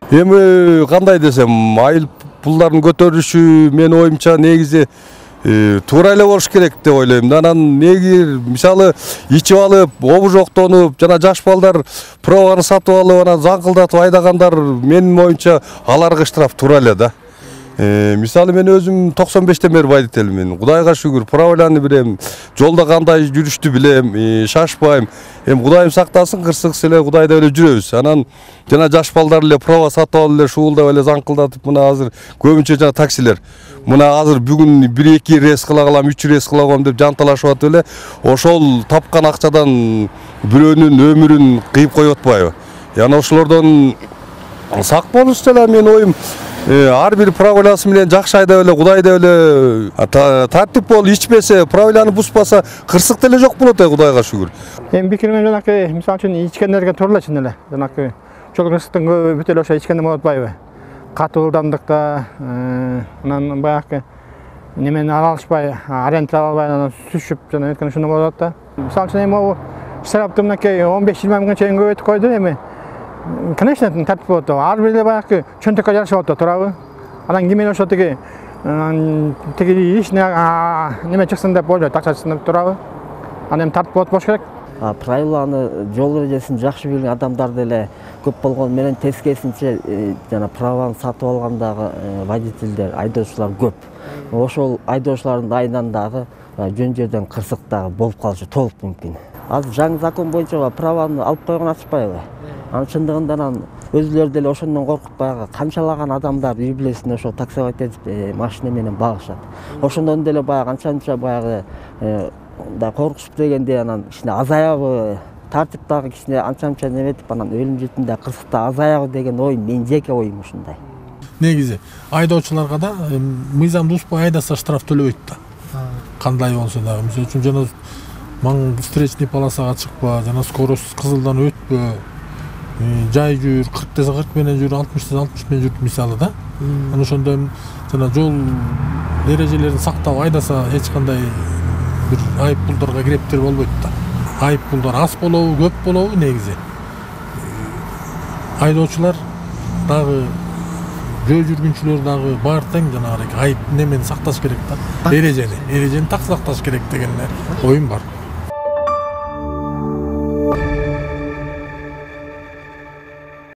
Эми кандай десем, айыл пулдарын көтөрүшү менин оюмча негизи туура эле болуш керек деп ойлойм. Анан негир мисалы ичип алып, обужоктонуп, жана жаш балдар праваны сатып алып, анан заңкылдатып айдагандар менин оюмча аларга штраф туура эле да. Мисалы мен өзүм 95-тен бери водительмин. Кудайга шүгүр, правиланы билем, жолдо кандай жүрүштү билем, шашпайм. Эми Кудайым сактасын, кырсыксыз эле Кудайда эле жүрөбүз. Анан жана жаш балдар эле права сатып алып эле шуулдап эле заңкылдатып, мына азыр көбүнчө жана таксилер. Мына азыр бүгүн 1-2 рейс кыла калам, 3 рейс кыла калам деп жанталашып атып эле, ошол тапкан акчадан бирөөнүн өмүрүн кыйып коюп атпайбы? Яна ошолордон сак болушса эле менин оюм, ар бир правиласы менен жакшы айдап эле, Кудайда эле тартип болуп, ичпесе, правиланы буспаса, кырсык деле жок болот Кудайга шүгүр. Эми пикирим жанакы, мисалы үчүн ичкендерге туура чын эле. Жанакы жол кырсыктын көбү бүт эле ошо ичкенде болуп атпайбы? Катуу ылдамдыкта, анан баягы немени ала алышпай, ориентир ала албай, анан сүшүп жана өткөн ушундай болуп атат да. Мисалы үчүн эми могу штрафты мынакей 15-20 миңге чейин көбөйтүп койду эми. Конечно, тартип болот. Ар бир эле баягы чөнтөккө жараша болот, туурабы? Анан кимени ошо тиги ишине неме чыксын деп ойлойт, акча чыксын деп, туурабы? Анан эми тартип болот болуш керек. Правиланы, жол эрежесин жакшы билген адамдар деле көп болгон менен тескерисинче жана праваны сатып алгандагы водительдер, айдоочулар көп. Ошол айдоочулардын айынан дагы жөн жерден кырсык дагы болуп калышы толук мүмкүн. Азыр жаңы закон боюнча праваны алып койгон атышпайбы? Анын чындыгында анан өзүлөрү деле ошондон коркуп баягы канчалаган адамдар үй бүлөсүнө ошо таксовать этип машина менен багышат. Ошондон деле баягы анча баягы да коркушуп дегенде анан кичине азаябы, тартип дагы кичине анча неметип анан өлүм житимде кырсыкта азаябы деген ой менин жеке оюм ушундай. Негизи айдоочуларга да мыйзамды бузбай айдаса штраф төлөбөйт да. Кандай болсо дагы, мисалы үчүн жана маң встречный полосага чыкпа, жана скорость кызылдан өтпө, жай жүр, 40 десе 40 менен жүр, 60 десе 60 менен жүр мисалы да. Анан ошондо жана жол эрежелерин сактап айдаса эч кандай бир айып пулдарга кирептер болбойт да. Айып пулдар аз болобу, көп болобу негизи. Айдоочулар дагы жөө жүргүнчүлөр дагы баары тең жанагы айып немени сакташ керек да. Эрежени так сакташ керек деген оюм бар.